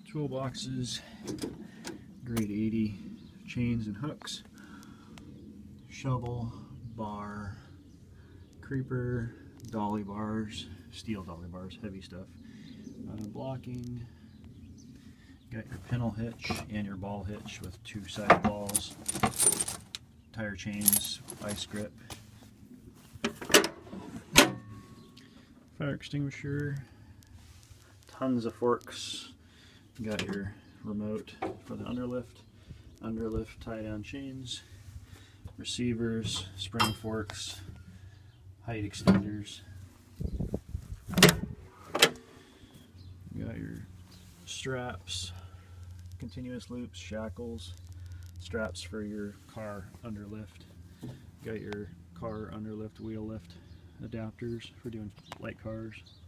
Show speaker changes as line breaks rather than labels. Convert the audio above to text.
toolboxes, grade 80 chains and hooks, shovel, bar, creeper, dolly bars, steel dolly bars, heavy stuff, blocking, got your pintle hitch and your ball hitch with 2 side balls, tire chains, ice grip, fire extinguisher, tons of forks. You got your remote for the underlift tie down chains, receivers, spring forks, height extenders. You got your straps, continuous loops, shackles, straps for your car underlift. You got your car underlift, wheel lift adapters for doing light cars.